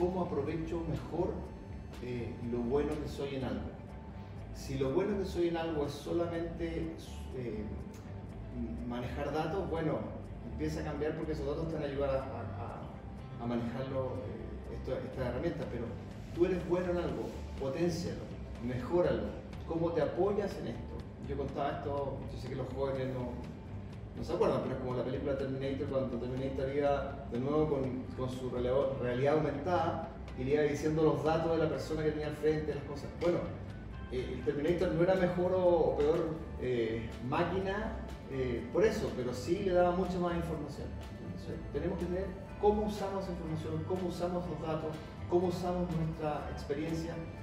cómo aprovecho mejor lo bueno que soy en algo. Si lo bueno que soy en algo es solamente manejar datos, bueno, empieza a cambiar porque esos datos te van a ayudar a manejarlo, estas herramientas, pero tú eres bueno en algo, potencialo, mejóralo. ¿Cómo te apoyas en esto? Yo contaba esto, yo sé que los jóvenes no se acuerdan, pero es como la película Terminator, cuando Terminator iba de nuevo con su realidad aumentada y le iba diciendo los datos de la persona que tenía al frente, las cosas. Bueno, el Terminator no era mejor o peor máquina por eso, pero sí le daba mucha más información. Entonces, tenemos que ver cómo usamos esa información, cómo usamos los datos, cómo usamos nuestra experiencia